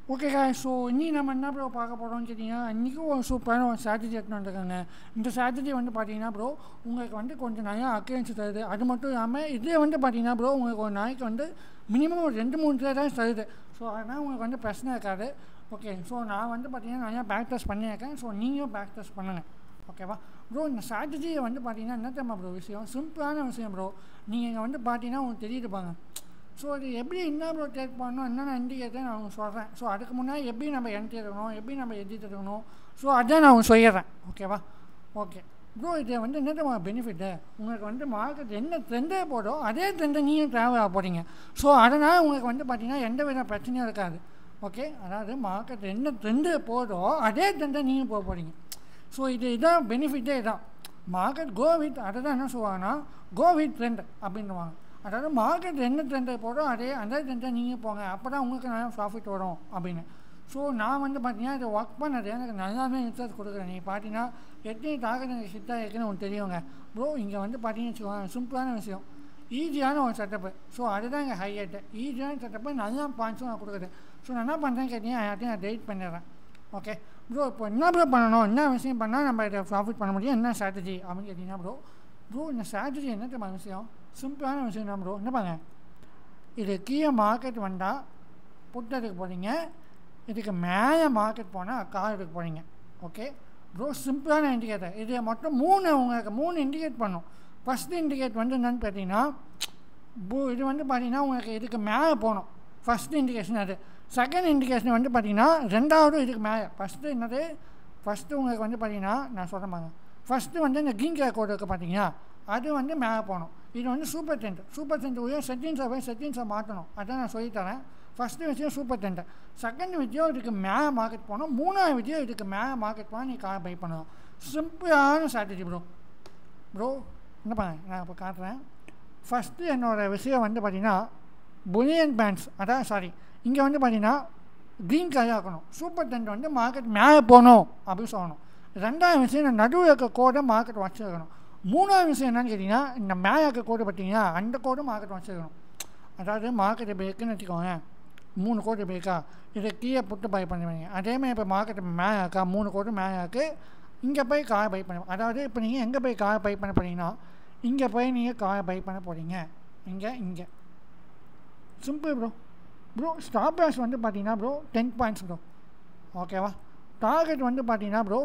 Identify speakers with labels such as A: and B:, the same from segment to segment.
A: Okay guys, so இன்னி நம்ம என்ன ப்ரோ பார்க்க போகிறோம்னு கேட்டிங்கன்னா இன்றைக்கும் ஒரு சூப்பரான ஒரு ஸ்ட்ராட்டஜி எடுத்துன்னு வந்துருக்காங்க. இந்த ஸ்ட்ராட்டஜி வந்து பார்த்தீங்கன்னா ப்ரோ உங்களுக்கு வந்து கொஞ்சம் நிறையா அக்கௌண்ட்ஸ் தருது. அது மட்டும் இல்லாமல் இதே வந்து பார்த்தீங்கன்னா ப்ரோ உங்களுக்கு ஒரு நாளைக்கு வந்து மினிமம் ஒரு 2-3 ட்ரேட் தான் தருது. ஸோ அதனால் உங்களுக்கு வந்து பிரச்சனை இருக்காது. ஓகே, ஸோ நான் வந்து பார்த்தீங்கன்னா நிறையா பேக் டெஸ்ட் பண்ணியிருக்கேன். ஸோ நீங்களும் பேக் டெஸ்ட் பண்ணுங்கள். ஓகேவா ப்ரோ? இந்த ஸ்ட்ராட்டஜியை வந்து பார்த்தீங்கன்னா என்ன தெரியுமா ப்ரோ விஷயம், சிம்பிளான விஷயம் ப்ரோ. நீங்கள் இங்கே வந்து பார்த்தீங்கன்னா உங்களுக்கு தெரியுதுப்பாங்க. ஸோ அது எப்படி என்ன ப்ரோ ட்ரேட் பண்ணணும், என்னென்ன இண்டிகேட்டர் நான் உங்களுக்கு சொல்கிறேன். ஸோ அதுக்கு முன்னாடி எப்படி நம்ம என்ட்ரி எடுக்கணும், எப்படி நம்ம எடிட் எடுக்கணும், ஸோ அதான் நான் உங்களுக்கு சொல்லிடுறேன். ஓகேவா? ஓகே ப்ரோ, இது வந்து என்ன பெனிஃபிட்டு, உங்களுக்கு வந்து மார்க்கெட் என்ன ட்ரெண்டே போதோ அதே ட்ரெண்டை நீங்கள் ட்ராவல் ஆக போகிறீங்க. ஸோ அதனால் உங்களுக்கு வந்து பார்த்தீங்கன்னா எந்த வித பிரச்சனையும் இருக்காது. ஓகே, அதாவது மார்க்கெட் என்ன ட்ரெண்டு போதோ அதே ட்ரெண்டை நீங்கள் போக போகிறீங்க. ஸோ இதான் பெனிஃபிட்டே இதான். மார்க்கெட் கோ வித், அதை தான் என்ன சொல்லுவாங்கன்னா கோ வித் ட்ரெண்ட் அப்படின்வாங்க. அதாவது மார்க்கெட் என்ன ட்ரெண்டை போடும் அந்த ட்ரெண்டை நீங்கள் போங்க, அப்போ தான் உங்களுக்கு நிறையா ப்ராஃபிட் வரும் அப்படின்னு. ஸோ நான் வந்து பார்த்தீங்கன்னா இதை ஒர்க் பண்ணது எனக்கு நல்லாவே இன்ட்ரெஸ்ட் கொடுக்குறேன். நீங்கள் பார்த்தீங்கன்னா எத்தனை டார்கெட் எனக்கு ஹிட் ஆகிருக்குன்னு உங்களுக்கு தெரியுங்க ப்ரோ. இங்கே வந்து பார்த்தீங்கன்னு வச்சுக்கோங்க, சிம்பிளான விஷயம், ஈஸியான ஒரு செட்டப்பு. ஸோ அதுதான் இங்கே ஹைலைட்டு. ஈஸியான செட்டப்பு, நல்லா பாயிண்ட்ஸும் நான் கொடுக்குறேன். ஸோ நான் என்ன பண்ணுறேன்னு கேட்டீங்கன்னா எல்லாத்தையும் நான் டெலிட் பண்ணிடுறேன். ஓகே ப்ரோ, இப்போ என்ன ப்ரோ பண்ணணும், என்ன விஷயம் பண்ணால் நம்ம இதை ப்ராஃபிட் பண்ண முடியும், என்ன ஸ்ட்ராட்டஜி அப்படின்னு கேட்டிங்கன்னா ப்ரோ இந்த ஸ்ட்ராட்டஜி என்ன விஷயம், சிம்பிளான விஷயம் தான் ப்ரோ. என்ன பாங்க, இது கீழே மார்க்கெட் வந்தால் புட் எடுக்க போகிறீங்க, இதுக்கு மேலே மார்க்கெட் போனால் கால் எடுக்க போகிறீங்க. ஓகே ப்ரோ, சிம்பிளான இண்டிகேட்டர். இது மட்டும் உங்களுக்கு 3 இண்டிகேட் பண்ணும். ஃபஸ்ட்டு இண்டிகேட் வந்து என்னென்னு பார்த்தீங்கன்னா இது வந்து பார்த்தீங்கன்னா உங்களுக்கு இதுக்கு மேலே போகணும். ஃபஸ்ட்டு இண்டிகேஷன் அது. செகண்ட் இண்டிகேஷன் வந்து பார்த்தீங்கன்னா ரெண்டாவது இதுக்கு மேலே. ஃபஸ்ட்டு என்னது, ஃபஸ்ட்டு உங்களுக்கு வந்து பார்த்தீங்கன்னா நான் சொல்கிறேன் பாருங்க, ஃபஸ்ட்டு வந்து இந்த க்ரீன் கலர் கோடு இருக்குது பார்த்தீங்கன்னா அது வந்து மேலே போகணும். இது வந்து சூப்பர் டென்ட் உடைய செட்டிங்ஸை மாற்றணும். அதான் நான் சொல்லித்தரேன். ஃபஸ்ட்டு விஷயம் சூப்பர் டென்ட், செகண்ட் விஷயம் இதுக்கு மேலே மார்க்கெட் போகணும், மூணாவது விஷயம் இதுக்கு மேலே மார்க்கெட் போனால் நீ கார் பை பண்ணலாம். சிம்பிளான ஸ்ட்ராட்டஜி ப்ரோ. என்ன பண்ணேன் நான் இப்போ காட்டுறேன். ஃபஸ்ட்டு என்னோடய விஷயம் வந்து பார்த்தீங்கன்னா புல்லியன் பேண்ட்ஸ், அதான் இங்கே வந்து பார்த்தீங்கன்னா க்ரீன் கலராக இருக்கணும். சூப்பர் டென்ட் வந்து மார்க்கெட் மேலே போகணும் அப்படின்னு சொல்லணும். ரெண்டாவது விஷயம் இந்த நடுவில் இருக்க கோடை மார்க்கெட் வச்சுருக்கணும். மூணாவது விஷயம் என்னன்னு கேட்டிங்கன்னா இந்த மேலே இருக்க கோடு பார்த்தீங்கன்னா அந்த கோடு மார்க்கெட் வச்சுருக்கணும். அதாவது மார்க்கெட் இப்போ இருக்குன்னு வச்சுக்கோங்க, 3 கோடு இப்போ இருக்கா, இதை கீழே புட்டு பை பண்ணுவீங்க. அதேமாதிரி இப்போ மார்க்கெட் மேலே இருக்கா, 3 கோடு மேலே இருக்குது, இங்கே போய் காரை பை பண்ணுவோம். அதாவது இப்போ நீங்கள் எங்கே போய் காரை பை பண்ண போகிறீங்கன்னா இங்கே போய் நீங்கள் காரை பை பண்ண போகிறீங்க. இங்கே சிம்பிள் ப்ரோ. ஸ்டாப் லாஸ் வந்து பார்த்தீங்கன்னா ப்ரோ 10 பாயிண்ட்ஸ் ப்ரோ. ஓகேவா? டார்கெட் வந்து பார்த்தீங்கன்னா ப்ரோ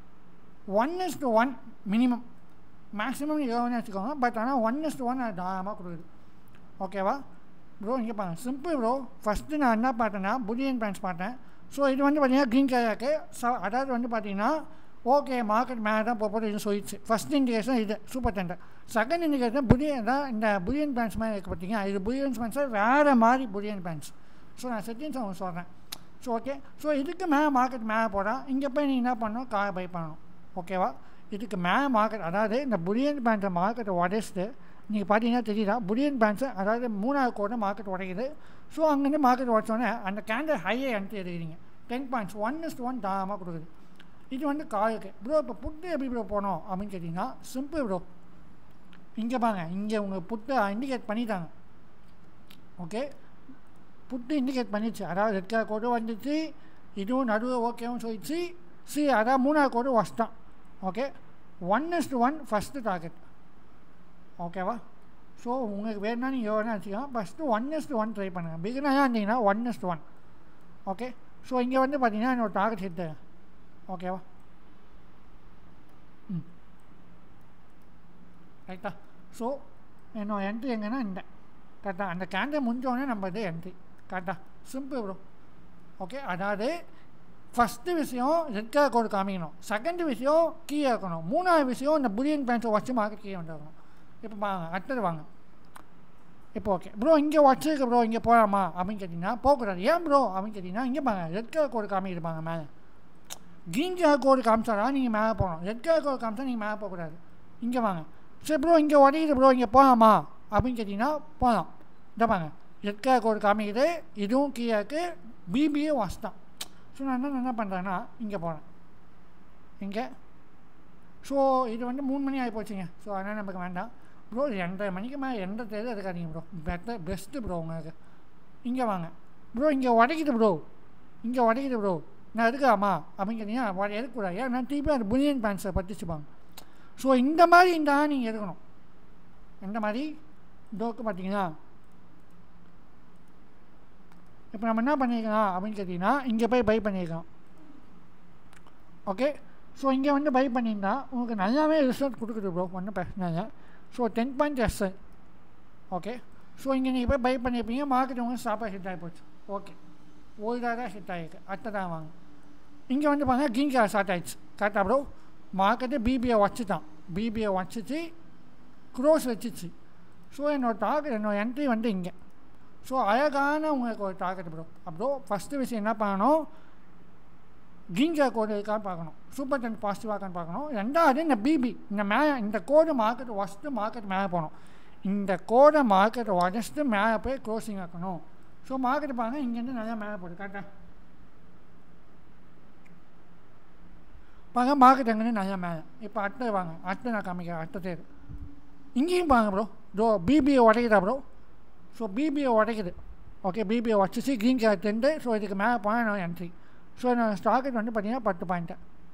A: 1:1 மினிமம், மேக்ஸிமம் எவ்வளோன்னு வச்சுக்கோங்க. பட் ஆனால் 1:1 அது தாராளமாக கொடுக்குது. ஓகேவா ப்ரோ? இங்கே பாருங்க, சிம்பிள் ப்ரோ. ஃபஸ்ட்டு நான் என்ன பார்த்தேன்னா புல்லியன் பேண்ட்ஸ் பார்த்தேன். ஸோ இது வந்து பார்த்தீங்கன்னா க்ரீன் கலருக்கு அதாவது வந்து பார்த்தீங்கன்னா ஓகே மார்க்கெட் மேலே தான் போகிறது இது சொல்லிடுச்சு. ஃபஸ்ட் இண்டிகேஷன் இது சூப்பர் டெண்டர். செகண்ட் இண்டிகேஷன் தான் இந்த புல்லியன் பேண்ட்ஸ் மாதிரி இருக்குது பார்த்தீங்கன்னா, இது புல்லியன் பேண்ட்ஸை வேறு மாதிரி புல்லியன் பேண்ட்ஸ். ஸோ நான் செட்டிங்ஸ் அவங்க சொல்கிறேன். ஸோ ஓகே, ஸோ இதுக்கு மேலே மார்க்கெட் மேலே போகிறோம், இங்கே போய் நீங்கள் என்ன பண்ணணும், காரை பை பண்ணணும். ஓகேவா? இதுக்கு மேலே மார்க்கெட், அதாவது இந்த புல்லியன் பேண்ட்ஸை மார்க்கெட்டை உடைச்சிட்டு நீங்கள் பார்த்தீங்கன்னா தெரியுதா, புல்லியன் பேண்ட்ஸை அதாவது 3வது கோடு மார்க்கெட் உடைக்குது. ஸோ அங்கேருந்து மார்க்கெட் உடச்சோடனே அந்த கேண்டல் ஹையை என்ட்ரி எடுக்கிறீங்க. 10 பாயிண்ட்ஸ் 1:1 தாராளமாக கொடுக்குது. இது வந்து காலுக்கு ப்ரோ. இப்போ புட்டு எப்படி ப்ரோ போனோம் அப்படின்னு கேட்டிங்கன்னா சிம்பிள் ப்ரோ. இங்கே பாங்க, இங்கே உங்கள் புட்டு இண்டிகேட் பண்ணிட்டாங்க. ஓகே, புட்டு இண்டிகேட் பண்ணிடுச்சு. அதாவது ரெட் கலர் கோடு வந்துச்சு, இதுவும் நடுவில் ஓகேவும் சொல்லிச்சு. அதாவது 3வது கோடு வஸ்தான். Okay, 1:1 first target. ஓகேவா? ஸோ உங்களுக்கு வேணும்னா நீங்கள் எவ்வளோ வச்சுக்கலாம். ஃபஸ்ட்டு 1:1 ட்ரை பண்ணுங்கள். பிகினராக இருந்தீங்கன்னா 1:1. ஓகே, ஸோ இங்கே வந்து பார்த்தீங்கன்னா என்னோட டார்கெட் ஹிட்டு. ஓகேவா? ரைட்டா? ஸோ என்னோட என்ட்ரி எங்கன்னா இந்த கரெக்டாக அந்த கேண்டல் முடிஞ்சோடனே நம்ம இது என்ட்ரி. கரெக்டாக? Simple bro. ஓகே, அதாவது ஃபஸ்ட்டு விஷயம் ரெட் கலர் கோடு காமிக்கணும், செகண்ட் விஷயம் கீழே இருக்கணும், மூணாவது விஷயம் இந்த புல்லியன் பேண்ட்ஸை வச்சு மார்க்கெட் கீழே வந்துருக்கணும். இப்போ வாங்க அடுத்தது வாங்க. இப்போ ஓகே ப்ரோ, இங்கே வச்சுருக்கு ப்ரோ, இங்கே போகலாமா அப்படின்னு கேட்டிங்கன்னா போகக்கூடாது. ஏன் ப்ரோ அப்படின்னு கேட்டிங்கன்னா இங்கே பாங்க, ரெட் கலர் கோடு காமிக்கிருப்பாங்க மேலே. க்ரீன் கலர் கோடு காமிச்சாரா நீங்கள் மேலே போகணும், ரெட் கலர் கோடு காமிச்சா நீங்கள் மேலே போகக்கூடாது. இங்கே வாங்க, சரி ப்ரோ இங்கே உடையுது ப்ரோ, இங்கே போகலாமா அப்படின்னு கேட்டிங்கன்னா போகலாம். இதை பாங்க, ரெட் கலர் கோடு காமிக்குது, இதுவும் கீழே இருக்குது, பிபிஏ வஸ்தான். ஸோ நான் என்ன பண்ணுறேன்னா இங்கே போகிறேன் இங்கே. ஸோ இது வந்து 3 மணி ஆகி போச்சுங்க. ஸோ அதனால் நமக்கு வேண்டாம் ப்ரோ. 2:30 மணிக்கு மேலே எந்த தேர்தல் எடுக்காதீங்க ப்ரோ. பெஸ்ட்டு ப்ரோ உங்களுக்கு. இங்கே வாங்க ப்ரோ, இங்கே உடைக்குது ப்ரோ, இங்கே உடைக்குது ப்ரோ, நான் எடுக்கலாமா அப்படின்னு கேட்டிங்கன்னா எடுக்கக்கூடாது. ஏன்னா திருப்பி அது புனியன் பேண்ட்ஸை பற்றிச்சுப்பாங்க. ஸோ இந்த மாதிரி இருந்தால் நீங்கள் எடுக்கணும். இந்த மாதிரி டோக்கு பார்த்தீங்கன்னா இப்போ நம்ம என்ன பண்ணியிருக்கலாம் அப்படின்னு கேட்டிங்கன்னா இங்கே போய் பை பண்ணியிருக்கோம். ஓகே, ஸோ இங்கே வந்து பை பண்ணியிருந்தா உங்களுக்கு நல்லாவே ரிசல்ட் கொடுக்குது ப்ரோ, ஒன்றும் பிரச்சனை இல்லை. So 10.SI. ஓகே, ஸோ இங்கே நீங்கள் போய் பை பண்ணியிருப்பீங்க, மார்க்கெட் உங்களுக்கு ஸ்டாப்பாக ஹிட் ஆகி போச்சு. ஓகே, ஒரு தான் ஹிட் ஆகிருக்கு, அடுத்ததான் வாங்க. இங்கே வந்து பாருங்கள் க்ரீன் கலர் ஸ்டார்ட் ஆகிடுச்சு. கரெக்டாக ப்ரோ, மார்க்கெட்டு பிபிஐ வச்சுட்டான், பிபிஐ வச்சுச்சு, க்ரோஸ் வச்சுச்சு. ஸோ என்னோட என்ட்ரி வந்து இங்கே. ஸோ அழகான உங்களுக்கு ஒரு டார்கெட் ப்ரோ. அப்புறம் ஃபஸ்ட்டு விஷயம் என்ன பண்ணணும், க்ரீன் கலர் கோடு இருக்கான்னு பார்க்கணும், சூப்பர் டென் பாசிட்டிவாக்கான்னு பார்க்கணும். ரெண்டாவது இந்த பிபி இந்த மேலே இந்த கோடு மார்க்கெட் ஃபஸ்ட்டு மார்க்கெட் மேலே போகணும். இந்த கோடை மார்க்கெட் உடச்சிட்டு மேலே போய் க்ளோசிங் ஆக்கணும். ஸோ மார்க்கெட் பாருங்கள் இங்கேருந்து நல்லா மேலே போகுது. கரெக்டாக பாருங்க, மார்க்கெட் எங்கேருந்து நல்லா மேலே. இப்போ அடுத்தது வாங்க, அடுத்து நான் காமிக்கிறேன். அடுத்தது இங்கேயும் பாருங்க ப்ரோ, பிபிஐ உடைக்குதா ப்ரோ. ஸோ பிபிஐ உடைக்குது. ஓகே, பிபிஐ உடச்சிச்சு, க்ரீன் கலர் டெண்டு. ஸோ இதுக்கு மேலே போனால் நான் என்ட்ரி. ஸோ என்னோட ஸ்டாக்கெட் வந்து பார்த்தீங்கன்னா 10 பாயிண்ட்டு.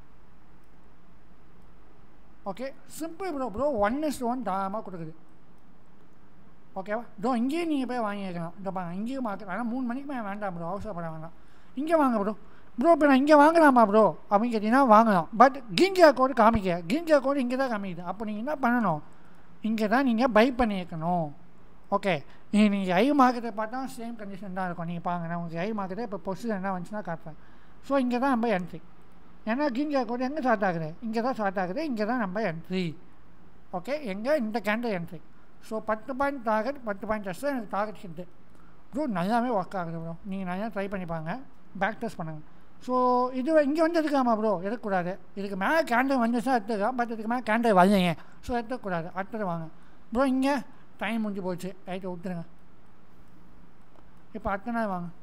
A: ஓகே, சிம்பிள் ப்ரோ 1:1 தாராளமாக கொடுக்குது. ஓகேவா ப்ரோ, இங்கேயும் நீங்கள் போய் வாங்கிக்கலாம். இந்த பாருங்க இங்கேயும் மார்க்கெட், ஆனால் 3 மணிக்கு மேலே வேண்டாம் ப்ரோ, அவசரப்பட வேண்டாம். இங்கே வாங்க ப்ரோ. இப்போ நான் இங்கே வாங்கலாமா ப்ரோ அப்படின்னு கேட்டிங்கன்னா வாங்கலாம். பட் க்ரீன் கலர் கோடு காமிக்க, க்ரீன் கலர் கோடு இங்கே தான் காமிக்குது. அப்போ நீங்கள் என்ன பண்ணணும், இங்கே தான் நீங்கள் பை பண்ணியிருக்கணும். ஓகே, நீங்கள் ஐ மார்க்கெட்டை பார்த்தா சேம் கண்டிஷன் தான் இருக்கும். நீங்கள் பாருங்க, நான் உங்களுக்கு ஐ மார்க்கெட்டை இப்போ பொசிஷன் என்ன வந்துச்சுன்னா காட்டுறேன். ஸோ இங்கே தான் நம்ம என்ட்ரி. ஏன்னா க்ரீன் கலர் கோடு எங்கே ஸ்டார்ட் ஆகுது, இங்கே தான் ஸ்டார்ட் ஆகுது, இங்கே தான் நம்ம என்ட்ரி. ஓகே, எங்கே இந்த candle entry. So 10 point target, 10 point test எனக்கு டார்கெட் ஹிட்டு ப்ரோ, நல்லாவே ஒர்க் ஆகுது ப்ரோ. நீங்கள் நல்லா ட்ரை பண்ணி பாருங்க, பேக் டெஸ்ட் பண்ணுங்கள். ஸோ இது இங்கே வந்து எடுக்காமா ப்ரோ, எடுக்கக்கூடாது. இதுக்கு மேலே கேண்டில் வந்துச்சுன்னா எடுத்துக்கலாம், பட் இதுக்கு மேலே கேண்டில் வரலைங்க, ஸோ எடுத்துக்கூடாது. அடுத்தது வாங்க ப்ரோ, இங்கே டைம் முடிஞ்சு போச்சு, ரைட்டை விட்டுருங்க. இப்போ அடுத்த நாள் வாங்க,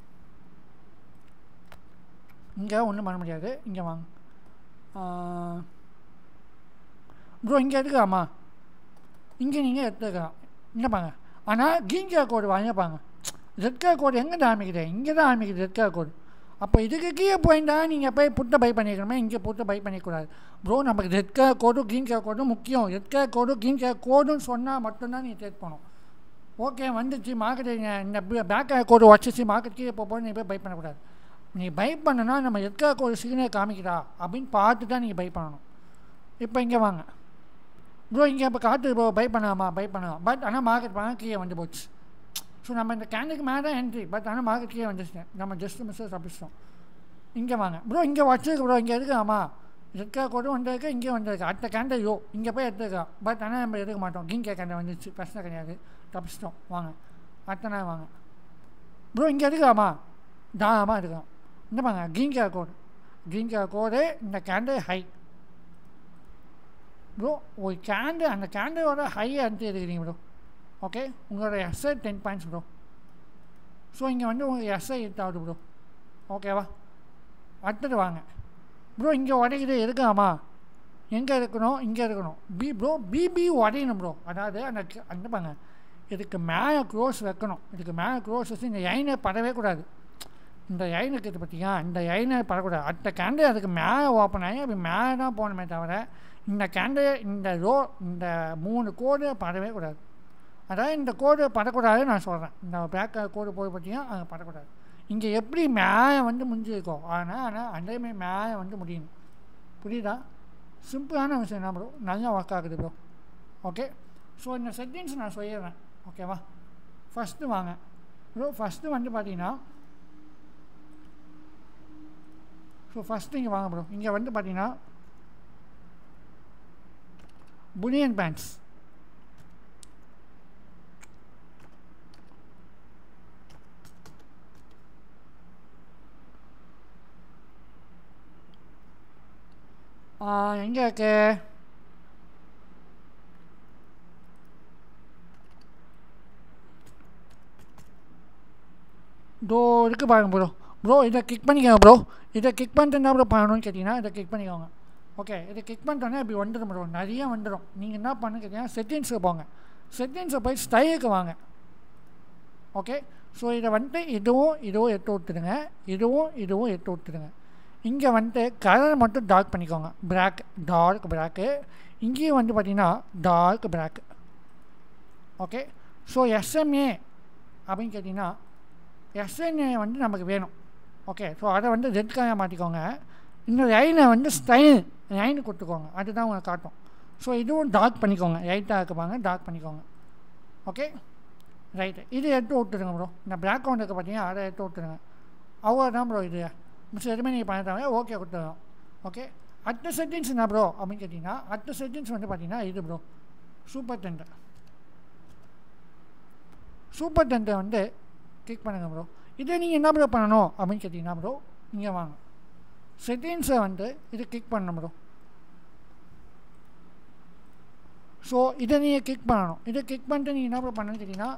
A: இங்கே ஒன்றும் பண்ண முடியாது. இங்கே வாங்க ப்ரோ, இங்கே எடுக்கலாமா, இங்கே நீங்கள் எடுத்துக்கலாம். இங்கே பாங்க, ஆனால் க்ரீன் கலர் கோடு வாங்கிப்பாங்க. ரெட் கலர் கோடு எங்கே தான் ஆரம்பிக்குது, இங்கே தான் ஆரம்பிக்குது ரெட் கலர் கோடு. அப்போ இதுக்கு கீழே போயிட்டா நீங்கள் போய் புட்டை பை பண்ணிக்கணுமே, இங்கே புட்டை பை பண்ணிக்கூடாது ப்ரோ. நமக்கு ரெட் கலர் கோடும் க்ரீன் கலர் கோடும் முக்கியம். ரெட் கலர் கோடும் க்ரீன் கலர் கோடுன்னு சொன்னால் மட்டும்தான் நீங்கள் ட்ரேட் பண்ணணும். ஓகே, வந்துச்சு மார்க்கெட், இந்த பேக் கலர் கோடு வச்சிச்சு, மார்க்கெட் கீழே போய் நீங்கள் போய் பை பண்ணக்கூடாது. நீங்கள் பை பண்ணுன்னா நம்ம ரெட் கலர் கோடு சிக்னல் காமிக்கிறா அப்படின்னு பார்த்து தான் நீங்கள் பை பண்ணணும். இப்போ இங்கே வாங்க ப்ரோ, இங்கே இப்போ காட்டு ப்ரோ, பை பண்ணலாமா, பை பண்ணலாம். பட் ஆனால் மார்க்கெட் பண்ணால் கீழே வந்து போச்சு. ஸோ நம்ம இந்த கேண்டுக்கு மேலே தான் என்ட்ரி, பட் ஆனால் மார்க்கெட் கீழே வந்துச்சுட்டேன், நம்ம ஜஸ்ட் மிஸ்ஸஸ் தப்பிச்சிட்டோம். இங்கே வாங்க ப்ரோ, இங்கே வச்சுருக்கு ப்ரோ, இங்கே எடுக்கலாமா, ரெட் கலர் கோடும் வந்திருக்கு, இங்கே வந்திருக்கு. அடுத்த கேண்டில் இங்கே போய் எடுத்துக்கலாம், பட் ஆனால் நம்ம எடுக்க மாட்டோம். க்ரீன் கலர் கேண்டில் வந்துச்சு, பிரச்சனை கிடையாது, தப்பிச்சிட்டோம். வாங்க அடுத்த நாள் வாங்க ப்ரோ, இங்கே எடுக்கலாமா, தாராளமாக எடுக்கலாம். இந்த பாருங்க க்ரீன் கலர் கோடு, க்ரீன் கலர் கோடு, இந்த கேண்டில் ஹை ப்ரோ. ஒரு கேண்டில், அந்த கேண்டிலோட ஹையை எடுத்து எடுக்கிறீங்க ப்ரோ. ஓகே, உங்களோட எஸ்ஐ 10 பாயிண்ட்ஸ் ப்ரோ. ஸோ இங்கே வந்து உங்களுக்கு எஸ்ஐ ஹிட் ஆகுது ப்ரோ. ஓகேவா, அடுத்தது வாங்க ப்ரோ, இங்கே உடைக்குது, எடுக்கலாமா, எங்கே இருக்கணும், இங்கே இருக்கணும். ப்ரோ பிபி உடையணும் ப்ரோ. அதாவது அந்த பாங்க, இதுக்கு மேலே க்ளோஸ் வைக்கணும், இதுக்கு மேலே க்ளோஸ் வச்சு இந்த லைனை படவே கூடாது. இந்த லைன் இருக்குது பார்த்தீங்கன்னா, இந்த லைனை படக்கூடாது. அடுத்த கேண்டில் அதுக்கு மேலே ஓப்பன் ஆகி அப்படி மேலே தான் போகணுமே தவிர இந்த கேண்டில் இந்த இந்த 3 கோடு படவே கூடாது. அதாவது இந்த கோடு படக்கூடாது நான் சொல்கிறேன். இந்த பேக் கோடு போய் பார்த்தீங்கன்னா அங்கே படக்கூடாது. இங்கே எப்படி மேலே வந்து முடிஞ்சிருக்கோம், ஆனால் அதேமாதிரி மேலே வந்து முடியணும். புரியுதா, சிம்பிளான விஷயம் தான் ப்ரோ, நல்லா ஒர்க் ஆகுது ப்ரோ. ஓகே, ஸோ இந்த செட்டிங்ஸ் நான் சொல்லிடுறேன். ஓகேவா, ஃபஸ்ட்டு வாங்க ப்ரோ. ஃபஸ்ட்டு வந்து பார்த்தீங்கன்னா, ஸோ ஃபஸ்ட்டு இங்கே வாங்க ப்ரோ. இங்கே வந்து பார்த்தீங்கன்னா புனியன் பேண்ட்ஸ், எங்கே இருக்கு, இதோ இருக்குது பாருங்க ப்ரோ. ப்ரோ இதை கிளிக் பண்ணிக்கோங்க ப்ரோ. இதை கிளிக் பண்ணிட்டு என்ன ப்ரோ பண்ணணும்னு கேட்டிங்கன்னா இதை கிளிக் பண்ணிக்கோங்க. ஓகே, இதை கிளிக் பண்ணிட்டோன்னா இப்படி வந்துடும் ப்ரோ, நிறைய வந்துடும். நீங்கள் என்ன பண்ணு கேட்டிங்கன்னா செட்டிங்ஸுக்கு போங்க, செட்டிங்ஸை போய் ஸ்டைலுக்கு வாங்க. ஓகே, ஸோ இதை வந்துட்டு இதுவும் எடுத்து விட்டுருங்க, இதுவும் எடுத்து விட்டுருங்க. இங்கே வந்துட்டு கலர் மட்டும் டார்க் பண்ணிக்கோங்க, டார்க் பிளாக்கு. இங்கேயும் வந்து பார்த்தீங்கன்னா dark black. Okay, so SMA அப்படின்னு கேட்டிங்கன்னா எஸ்என்ஏ வந்து நமக்கு வேணும். ஓகே, ஸோ அதை வந்து ரெட் கலராக மாற்றிக்கோங்க. இந்த லைனை வந்து ஸ்டைல் லைன் கொடுத்துக்கோங்க, அதுதான் உங்களுக்கு காட்டும். ஸோ இதுவும் டார்க் பண்ணிக்கோங்க, ரைட்டாக இருக்குப்பாங்க, டார்க் பண்ணிக்கோங்க. ஓகே ரைட்டு, இது எடுத்து விட்டுருங்க ப்ரோ. இந்த பிளாக் கவுண்ட் இருக்க பார்த்தீங்கன்னா அதை எடுத்து விட்டுருங்க. அவ்வளோதான் ப்ரோ. இது மிஸ் எதுவுமே நீங்கள் பண்ணிட்டாங்க, ஓகே கொடுத்துருவோம். ஓகே, அடுத்த செட்டிங்ஸ் என்ன ப்ரோ அப்படின்னு கேட்டிங்கன்னா அடுத்த செட்டிங்ஸ் வந்து பார்த்தீங்கன்னா இது ப்ரோ, சூப்பர் டென்ட்டை வந்து கிளிக் பண்ணுங்கள் ப்ரோ. இதை நீங்கள் என்ன ப்ரோ பண்ணணும் அப்படின்னு கேட்டிங்கன்னா ப்ரோ, இங்கே வாங்க, செட்டிங்ஸை வந்து இது கிளிக் பண்ணணும் ப்ரோ. ஸோ இதை நீங்கள் கிளிக் பண்ணணும். இதை கிளிக் பண்ணிட்டு நீங்கள் என்ன ப்ரோ பண்ணணும்னு கேட்டிங்கன்னா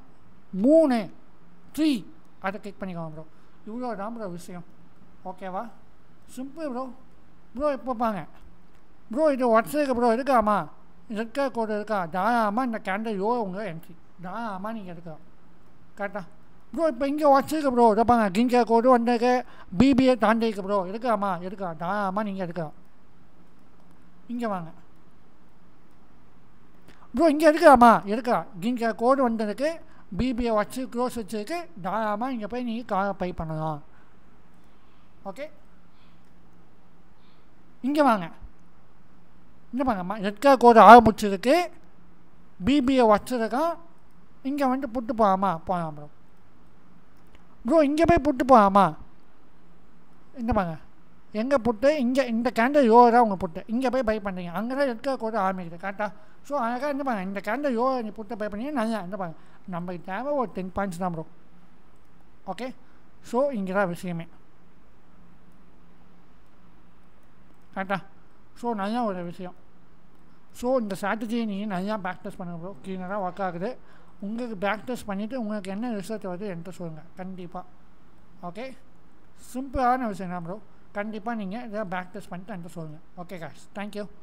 A: 3 அதை கிளிக் பண்ணிக்கோங்க ப்ரோ. இவ்வளோ தான் ப்ரோ விஷயம். ஓகேவா, சிம்பிள் ப்ரோ. இப்போ பாங்க ப்ரோ, இது வாட்ஸ்அப் ப்ரோ இருக்காமா, ரெட் கலர் கோடு இருக்கா, தாராளமாக இந்த கேண்டல் உங்கள் என்ட்ரி தாராளமாக நீங்கள் எடுக்கலாம். கரெக்டாக ப்ரோ. இப்போ இங்கே வாட்ஸ்அப் ப்ரோ இருப்பாங்க, கிரீன் கலர் கோடு வந்திருக்கு, பிபிஏ தாண்டிருக்கு ப்ரோ, எடுக்கலாமா, தாராளமாக நீங்கள் எடுக்கலாம். இங்கே வாங்க ப்ரோ, இங்கே எடுக்கலாமா, கிரீன் கலர் கோடு வந்திருக்கு, பிபிஏ வாட்ஸ்அப் க்ளோஸ் வச்சுருக்கு, தாராளமாக இங்கே போய் நீங்கள் காரை பை பண்ணலாம். ஓகே, இங்கே வாங்க, இங்கே வாங்கம்மா, ரெட் கலர் கோடு ஆரம்பிச்சிருக்கு, பிபிஏ வச்சுருக்கான், இங்கே வந்து புட்டு போகலாமா, போகலாம் ப்ரோ. இங்கே போய் புட்டு போகலாமா, இந்த பாங்க எங்கே புட்டு, இங்கே இந்த கேண்டல் தான் உங்கள் புட்டு, இங்கே போய் பை பண்ணுறீங்க, அங்கே தான் ரெட் கலர் கோடு ஆரம்பிக்குது கரெக்டாக. ஸோ அழகாக என்ன பாங்க, இந்த கேண்டல் நீ புட்டை பை பண்ணீங்க நல்லா என்ன பாங்க, நம்மளுக்கு தேவை ஒரு 10 பாயிண்ட்ஸ் தான் ப்ரோ. ஓகே, ஸோ இங்கே தான் விஷயமே கரெக்டாக. ஸோ நல்லா ஒரு விஷயம். ஸோ இந்த ஸ்ட்ராட்டஜியை நீங்கள் நல்லா ப்ராக்டிஸ் பண்ணுங்க ப்ரோ, கிளீனராக ஒர்க் ஆகுது. உங்களுக்கு ப்ராக்டிஸ் பண்ணிவிட்டு உங்களுக்கு என்ன ரிசல்ட் வருது என்கிட்ட சொல்லுங்கள் கண்டிப்பாக. ஓகே, சிம்பிளான விஷயம் தான் ப்ரோ, கண்டிப்பாக நீங்கள் இதை ப்ராக்டிஸ் பண்ணிட்டு என்கிட்ட சொல்லுங்கள். Okay guys, thank you.